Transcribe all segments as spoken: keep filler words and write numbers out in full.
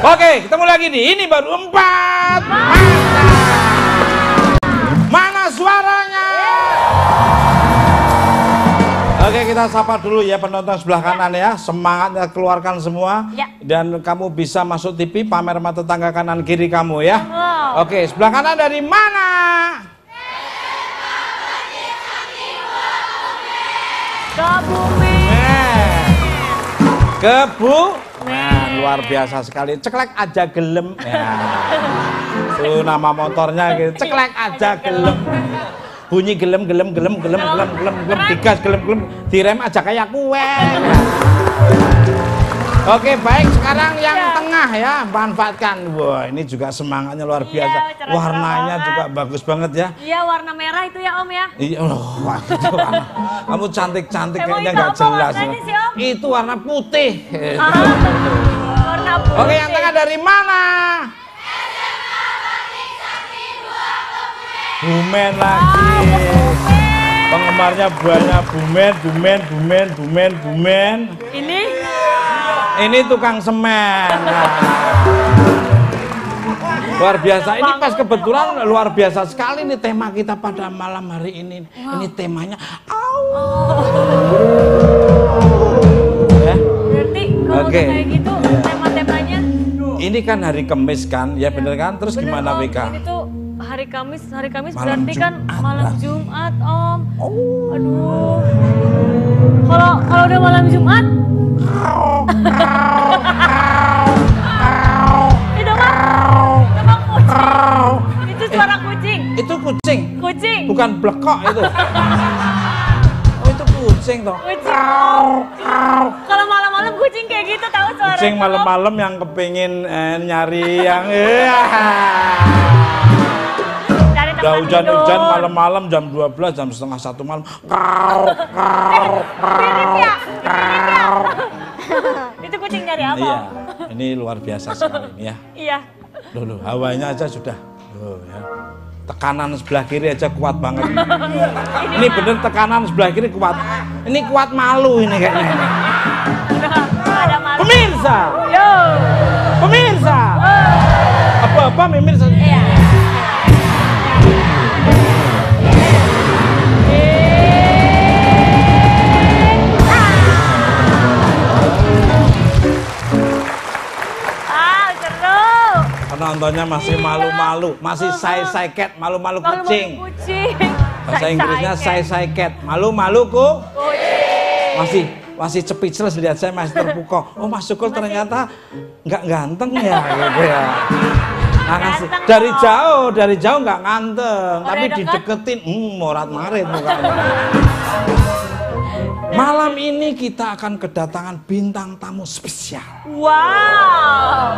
Oke, ketemu lagi di ini baru empat mata. Mana suaranya? Oke, kita sapa dulu ya penonton sebelah kanan ya. Semangatnya keluarkan semua. Ya. Dan kamu bisa masuk T V, pamer sama tetangga kanan kiri kamu ya. Wow. Oke, sebelah kanan dari mana? Kebumen. Kebu. Nah, luar biasa sekali. Ceklek aja gelem. Ya. Tuh nama motornya gitu. Ceklek aja gelem. Bunyi gelem gelem gelem gelem gelem gelem gelem digas gelem gelem direm aja kayak kue. Oke, baik, sekarang yang ya. Tengah ya, manfaatkan. Wah, ini juga semangatnya luar biasa. Iya, warnanya juga bagus banget ya. Iya, warna merah itu ya Om ya. Iya, oh, wah, itu warna. Kamu cantik-cantik kayaknya nggak jelas. Sih, Om? Itu warna putih. Ah, warna putih. Oke, yang tengah dari mana? Bumen lagi. Penggemarnya banyak. Bumen, bumen, bumen, bumen, bumen. Ini? Ini tukang semen. Nah. Luar biasa. Ini pas kebetulan luar biasa sekali nih tema kita pada malam hari ini. Wow. Ini temanya. Oh. Ya. Berarti kalau okay. kayak gitu ya. Tema-temanya. Ini kan hari Kamis kan, ya, ya. Bener kan? Terus bener, Om. Gimana W K? Ini tuh hari Kamis, hari Kamis malam berarti Jumat. Kan malam Jumat Om. Oh. Aduh. Kalau kalau udah malam Jumat. Itu bang, itu bang kucing. Itu suara kucing. Itu kucing. Kucing. Bukan blekok itu. Oh itu kucing toh. Kucing. Kalau malam-malam kucing kayak gitu tahu suara. Kucing malam-malam yang kepingin eh, nyari yang. Udah hujan-hujan malam-malam jam dua belas, jam setengah satu malam. Mirip ya? Mirip ya? Itu kucing nyari apa? Iya, ini luar biasa sekali ini ya. Iya. Loh, loh, hawanya aja sudah. Loh, ya. Tekanan sebelah kiri aja kuat banget. Ini bener tekanan sebelah kiri kuat. Ini kuat malu ini kayaknya. Ini. Ada malu. Pemirsa. Yo. Pemirsa. Apa-apa pemirsa. Iya. Penontonnya masih malu-malu, masih say-say cat, malu-malu kucing. Bahasa Inggrisnya say-say cat, malu-malu ku. Masih masih speechless lihat saya, masih terpukau. Oh Mas Sukul ternyata nggak ganteng ya, gitu ya. Nah, dari jauh, dari jauh nggak ganteng, tapi dideketin, hmm, morat-marit mukanya. Malam ini kita akan kedatangan bintang tamu spesial. Wow.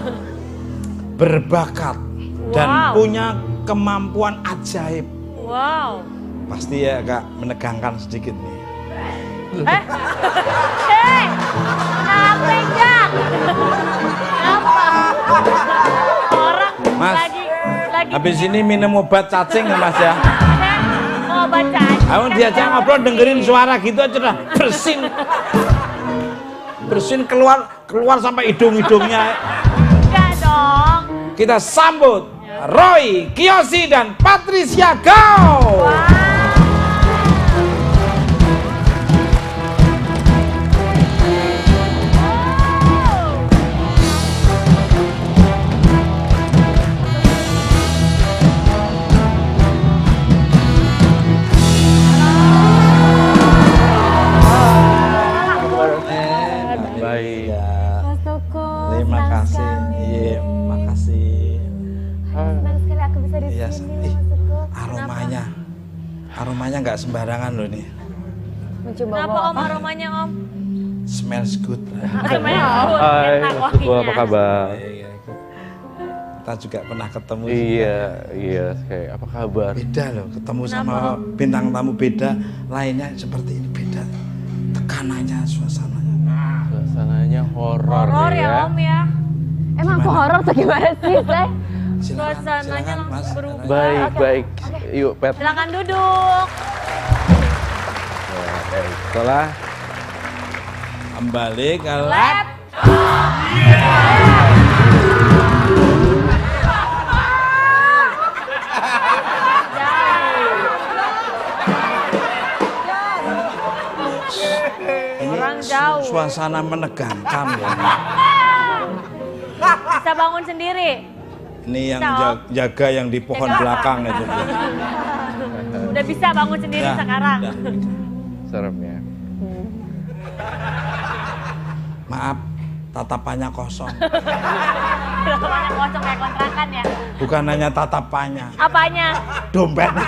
Berbakat dan wow. punya kemampuan ajaib. Wow. Pasti ya agak menegangkan sedikit nih. Eh, hei, kenapa Jack? Kenapa? Orang Mas, lagi lagi. Habis ini minum obat cacing ya Mas ya. Oh, obat cacing. Ayo diajak ngobrol dengerin suara gitu aja dah bersin. Bersin keluar keluar sampai hidung-hidungnya. Enggak dong. Kita sambut Roy, Kiyoshi dan Patricia Go. Wow. Baik ya. Terima kasih. Iya, makasih. Senang sekali aku bisa di Iya, sini. ih, aromanya. Aromanya nggak sembarangan loh nih. Mencoba Kenapa Om aromanya Om? Smells good. Aromanya good. Hai, Enak Sukul, wanginya. apa kabar? Iya, iya. Kita juga pernah ketemu. Iya, iya, kayak apa kabar? Beda loh, ketemu sama bintang tamu beda, lainnya seperti ini beda. Tekanannya, suasananya. Suasananya horor Horor ya Om ya. Emang aku horor atau gimana sih, Say? Silakan, Suasananya silakan, langsung Mas. berubah. Baik, Oke. baik. Yuk, Pet. Silakan duduk. Ya, baik. Setelah Kembali ke lab. Lab. suasana menegangkan ya. Bisa bangun sendiri. Ini yang Bisa, Om. ja- jaga yang di pohon Jaga. belakang itu. Udah bisa bangun sendiri Ya, sekarang. udah. Seremnya. Maaf, tatapannya kosong. Belakangnya kosong kayak kontrakan ya. Bukan hanya tatapannya, Apanya? dompetnya.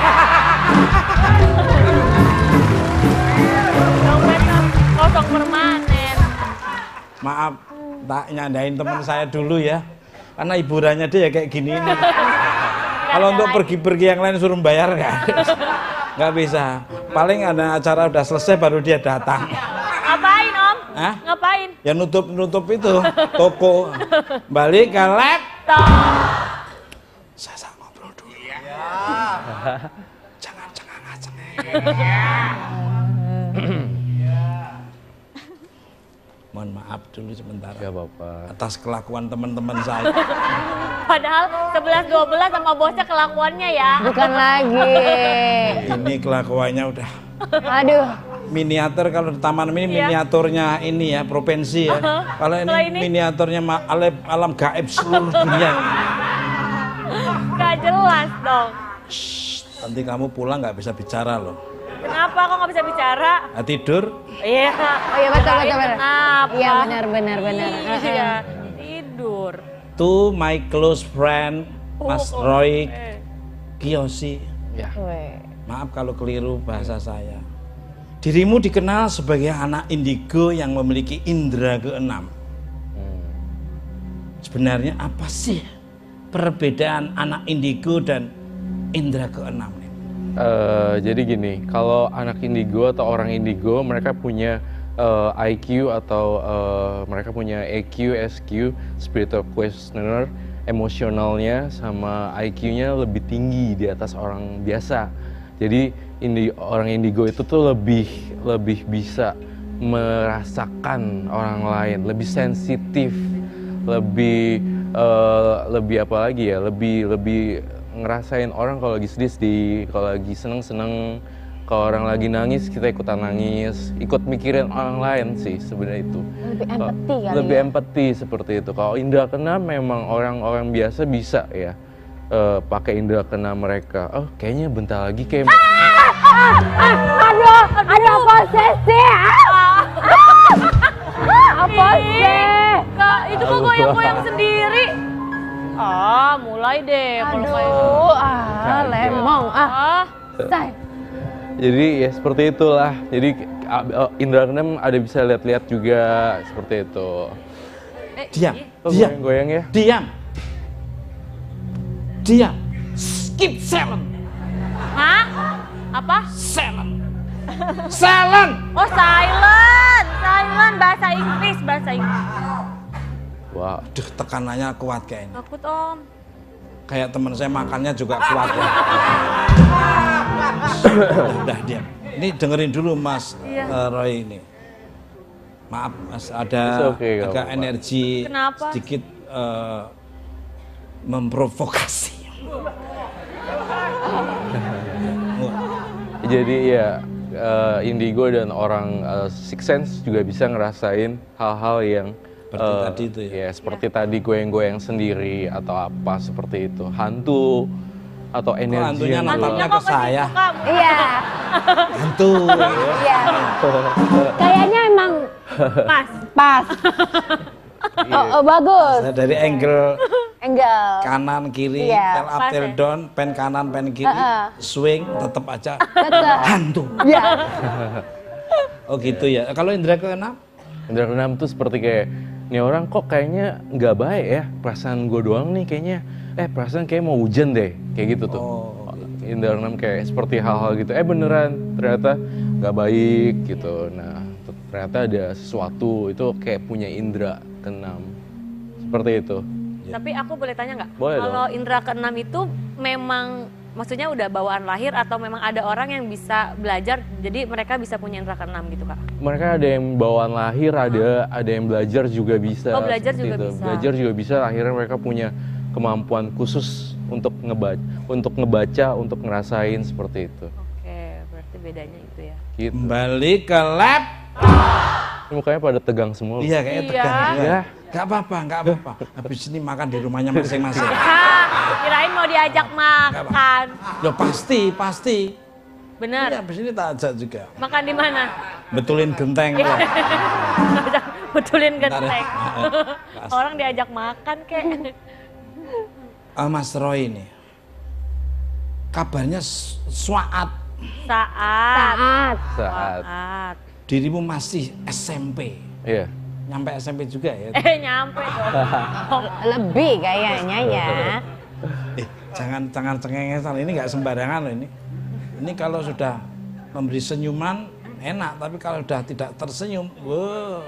Dompetnya kosong permanen. Maaf, tak nyandain teman saya dulu ya. Karena hiburannya dia ya kayak gini ini. Kalau untuk pergi-pergi yang lain suruh bayar nggak? Nggak bisa. Paling ada acara udah selesai baru dia datang. Ngapain Om? Hah? Ngapain? Ya nutup-nutup itu toko. Balik ke laptop. Saya sama ngobrol dulu. Jangan cengang-cengang. Mohon maaf dulu sebentar. Gak apa-apa. Atas kelakuan teman-teman saya. Padahal sebelas dua belas sama bosnya kelakuannya ya. Bukan lagi. Ini kelakuannya udah Aduh. miniatur. Kalau di taman ini Iya. miniaturnya ini ya provinsi ya. Kalau ini, Setelah ini? miniaturnya ma- alam, alam gaib seluruh dunia. Gak jelas dong. Shh, nanti kamu pulang nggak bisa bicara loh. Kenapa kok nggak bisa bicara? Nah, tidur. Iya. Oh iya betul betul betul. Kenapa? Iya benar benar benar. Iya. Tidur. To my close friend Mas Oh, Roy eh. Kiyoshi. Ya. Weh. Maaf kalau keliru bahasa saya. Dirimu dikenal sebagai anak indigo yang memiliki indera keenam. Sebenarnya apa sih perbedaan anak indigo dan indera keenam? Eh, jadi gini, kalau anak indigo atau orang indigo, mereka punya eh, I Q atau eh, mereka punya E Q, S Q, spiritual questioner, emosionalnya sama I Q-nya lebih tinggi di atas orang biasa. Jadi indi, orang indigo itu tuh lebih lebih bisa merasakan orang lain, lebih sensitif, lebih eh, lebih apa lagi ya, lebih lebih ngerasain orang kalau lagi sedih-sedih, kalau lagi seneng-seneng, kalau orang lagi nangis kita ikutan nangis, ikut mikirin orang lain sih sebenarnya itu. Lebih empati kali Lebih ya. empati seperti itu. Kalau indera keenam memang orang-orang biasa bisa ya eh, pakai indera keenam mereka. Oh kayaknya bentar lagi kayak Aduh, aduh apa sih? Apa sih? Kak, itu kok goyang-goyang sendiri. Ah, mulai deh kalau kayak gitu. Aduh, ah lemong ah. Ah, Say. Jadi ya seperti itulah. Jadi uh, indra keenam ada bisa lihat-lihat juga seperti itu. eh, Diam, ih, Oh, diam, goyang-goyang ya. diam, diam. Skip silent, Hah? Apa? silent, silent. Oh, silent. Silent bahasa Inggris, bahasa Inggris. Wow. Aduh, tekanannya kuat kayaknya. Takut Om. Kayak teman saya makannya juga kuat ya. Udah diam. Ini dengerin dulu Mas Iya. eh, Roy ini. Maaf Mas, ada It's okay, gak agak apa-apa. energi Kenapa? sedikit eh, memprovokasi. Jadi ya eh, indigo dan orang eh, six sense juga bisa ngerasain hal-hal yang Seperti eh, tadi itu ya? seperti tadi goyang-goyang sendiri atau apa seperti itu. Hantu atau energi hantunya yang nampaknya keluar. ke saya. situ, Kak? Iya, Hantu. iya. Kayaknya emang Mas. pas. Oh, oh, bagus. Saya dari angle Enggak. kanan kiri, Iya. tel up Pas tel ya? down, pen kanan pen kiri, Heeh. swing tetap aja Betul. hantu. Iya. Oh gitu ya. Kalau indra keenam? Indra keenam tuh seperti kayak nih orang kok kayaknya nggak baik ya, perasaan gue doang nih kayaknya, eh perasaan kayak mau hujan deh, kayak gitu tuh. Oh, Indra keenam kayak seperti hal-hal gitu, eh beneran ternyata nggak baik gitu. Nah ternyata ada sesuatu itu kayak punya indra keenam seperti itu. Tapi aku boleh tanya nggak? Boleh Kalau indera keenam itu memang maksudnya udah bawaan lahir atau memang ada orang yang bisa belajar jadi mereka bisa punya indera keenam gitu Kak? Mereka ada yang bawaan lahir, ada ada yang belajar juga bisa. Oh, belajar seperti juga itu. bisa. Belajar juga bisa. Akhirnya mereka punya kemampuan khusus untuk ngebaca, untuk ngebaca, untuk ngerasain seperti itu. Oke, berarti bedanya itu ya. Gitu. kembali ke lab. Mukanya pada tegang semua. Iya kayaknya Iya. tegang juga. Ya. Gak apa-apa, gak apa-apa. Habis ini makan di rumahnya masing-masing. Hah, kirain mau diajak makan. Loh pasti, pasti. Bener. Iya, habis ini tak ajak juga. Makan di mana? Betulin genteng ya. Betulin Bentar ya. genteng. Orang diajak makan kek. Ah, Mas Roy ini. Kabarnya s- swaat Saat. Saat. Saat. Saat. dirimu masih S M P. Iya. Nyampe S M P juga ya. Eh nyampe dong. Lebih kayaknya ya. Eh, jangan jangan cengengesan, ini nggak sembarangan loh ini. Ini kalau sudah memberi senyuman enak, tapi kalau sudah tidak tersenyum, wow.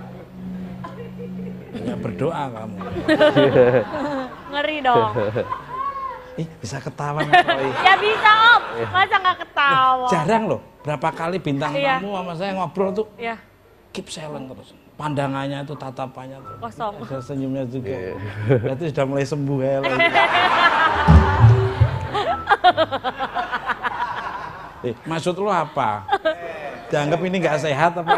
Ya berdoa kamu. Ngeri dong. Ih, bisa ketawa Mas Roy. Ya bisa Om, masa nggak ketawa? Jarang loh, berapa kali bintang Iya. tamu sama saya ngobrol tuh Ya, keep silent terus. Pandangannya itu, tatapannya tuh. kosong. Ada senyumnya juga. Berarti sudah mulai sembuh ya. lagi. Eh, maksud lu apa? Dianggap ini nggak sehat apa?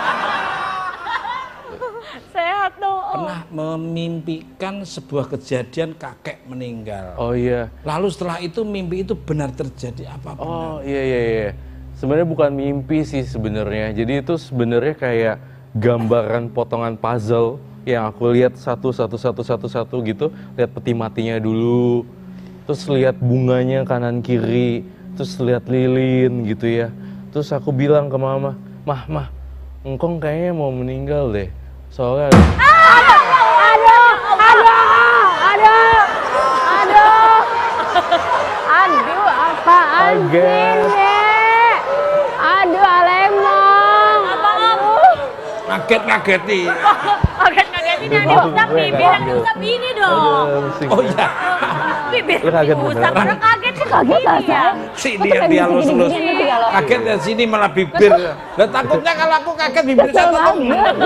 Sehat dong Om. Pernah memimpikan sebuah kejadian kakek meninggal. Oh iya. Lalu setelah itu mimpi itu benar terjadi apa benar? Oh iya iya iya. Sebenarnya bukan mimpi sih sebenarnya. Jadi itu sebenarnya kayak gambaran potongan puzzle yang aku lihat satu satu satu satu satu gitu. Lihat peti matinya dulu, terus lihat bunganya kanan kiri, terus lihat lilin gitu ya. Terus aku bilang ke mama, mah mah, engkong kayaknya mau meninggal deh. Soalnya ada Aduh, aduh, aduh, aduh, aduh, apaan sih, Kaget. Nek? Aduh, Alemong. Apa Om? Ngaget-ngageti. Kaget-kagetin yang diusap bibir, yang diusap ini dong. Aduh, pusing. Oh iya. Bibir Lu kaget diusap, beneran? orang kaget sih Kaget ini lah, ya. Sini yang dia lulus-lulus. Kaget ya sini malah bibir. Dan takutnya kalau aku kaget bibir saya tutup.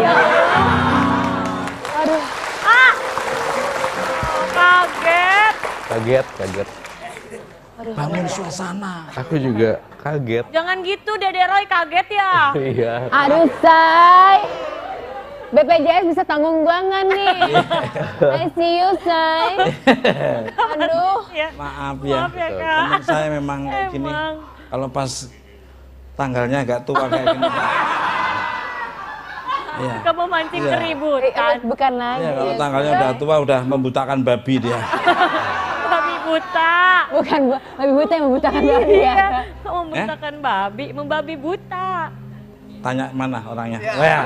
Aduh, Ah, kaget. Kaget, kaget. Bangun suasana. Aku juga kaget. Jangan gitu, Dede Roy kaget ya. Iya. aduh, Say. B P J S bisa tanggung gua nggak nih? I see you, Say. Aduh. Ya. Maaf ya. Maaf ya, Kak. Teman saya memang kayak gini. Emang. Kalau pas tanggalnya agak tua kayak gini. Iya. Kamu mancing Iya. keributan. Bukan lagi. Iya, kalau tanggalnya udah tua udah membutakan babi dia. Babi buta. Bukan, Bu. Babi buta yang membutakan babi ya. Iya, membutakan babi, membabi buta. Tanya mana orangnya? Oh, ya.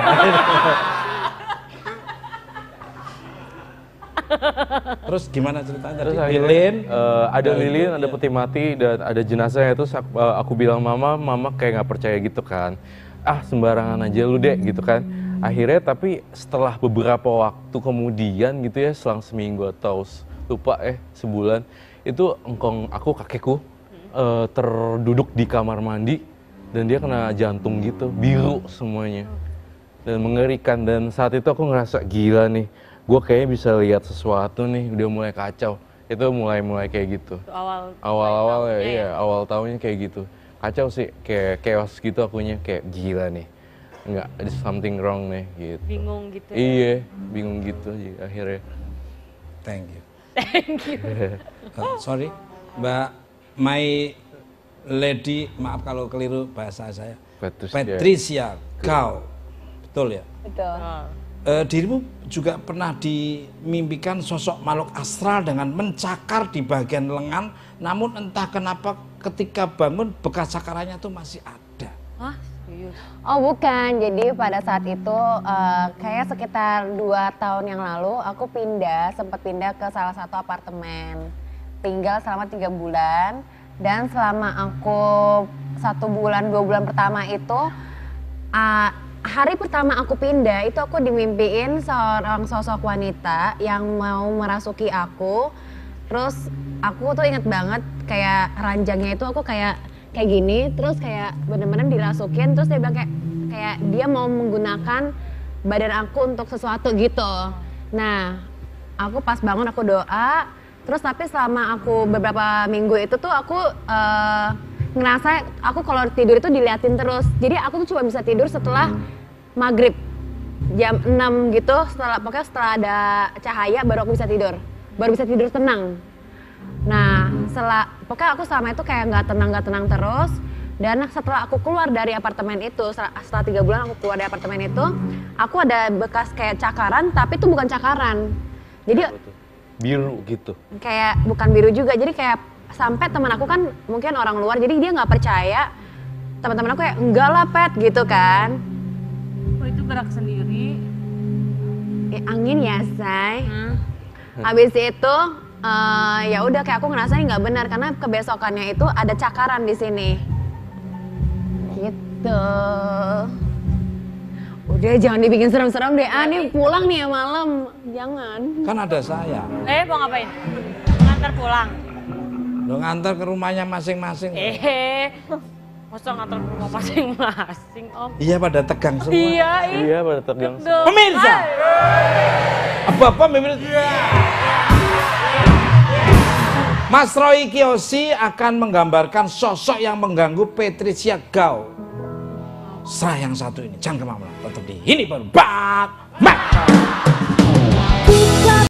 Terus gimana ceritanya? Terus Tadi akhirnya, lilin, eh, ada ada lilin, itu, ada ya. peti mati, dan ada jenazahnya. Terus aku, eh, aku bilang mama, mama kayak nggak percaya gitu kan. Ah sembarangan aja lu dek gitu kan. Akhirnya tapi setelah beberapa waktu kemudian gitu ya, selang seminggu atau s- lupa eh sebulan, itu engkong aku kakekku eh, terduduk di kamar mandi dan dia kena jantung gitu, biru semuanya. Dan mengerikan, dan saat itu aku ngerasa gila nih, gue kayaknya bisa lihat sesuatu nih, udah mulai kacau. Itu mulai-mulai kayak gitu. Itu awal. Awal-awal ya, tahunnya iya, awal tahunnya kayak gitu. Kacau sih, kayak chaos gitu akunya, kayak gila nih. Enggak, ada something wrong nih gitu. Bingung gitu. ya. Iya, bingung gitu aja akhirnya. Thank you. Thank you. Oh, sorry, Mbak My Lady, maaf kalau keliru bahasa saya. Patricia. Patricia Gao, betul ya? Betul. Oh. Eh, dirimu juga pernah dimimpikan sosok makhluk astral dengan mencakar di bagian lengan, namun entah kenapa ketika bangun bekas cakarannya tuh masih ada. Hah? Serius? Oh bukan, jadi pada saat itu eh, kayak sekitar dua tahun yang lalu aku pindah, sempat pindah ke salah satu apartemen. Tinggal selama tiga bulan, dan selama aku satu bulan, dua bulan pertama itu, uh, hari pertama aku pindah itu aku dimimpiin seorang sosok wanita yang mau merasuki aku. Terus aku tuh inget banget kayak ranjangnya itu aku kayak kayak gini, terus kayak bener-bener dirasukin, terus dia bilang kayak kayak dia mau menggunakan badan aku untuk sesuatu gitu. Nah, aku pas bangun aku doa, terus tapi selama aku beberapa minggu itu tuh aku uh, ngerasa aku kalau tidur itu diliatin terus. Jadi aku tuh cuma bisa tidur setelah maghrib. jam enam gitu, setelah pokoknya setelah ada cahaya baru aku bisa tidur. Baru bisa tidur tenang. Nah, setelah pokoknya aku selama itu kayak nggak tenang nggak tenang terus. Dan setelah aku keluar dari apartemen itu, setelah, setelah tiga bulan aku keluar dari apartemen itu, aku ada bekas kayak cakaran, tapi itu bukan cakaran. Jadi biru gitu. Kayak bukan biru juga, jadi kayak sampai teman aku kan mungkin orang luar, jadi dia nggak percaya. Teman-teman aku kayak enggak lah Pet gitu kan. Oh itu gerak sendiri. Ya, angin ya say. Hmm. Habis itu uh, ya udah kayak aku ngerasain nggak benar karena kebesokannya itu ada cakaran di sini. Gitu. Udah jangan dibikin serem-serem deh. Ah nih pulang nih ya malam. Jangan. Kan ada saya. Eh mau ngapain? Ngantar pulang. Lo ngantar ke rumahnya masing-masing. Eh, masa ngantar ke rumah masing-masing om? Iya pada tegang semua. Iya, Iya pada tegang. Dong. Pemirsa, apa-apa pemirsa. Mas Roy Kiyoshi akan menggambarkan sosok yang mengganggu Patricia Gao. Saya yang satu ini, jangan kemana-mana, tetap di Ini Baru Batman.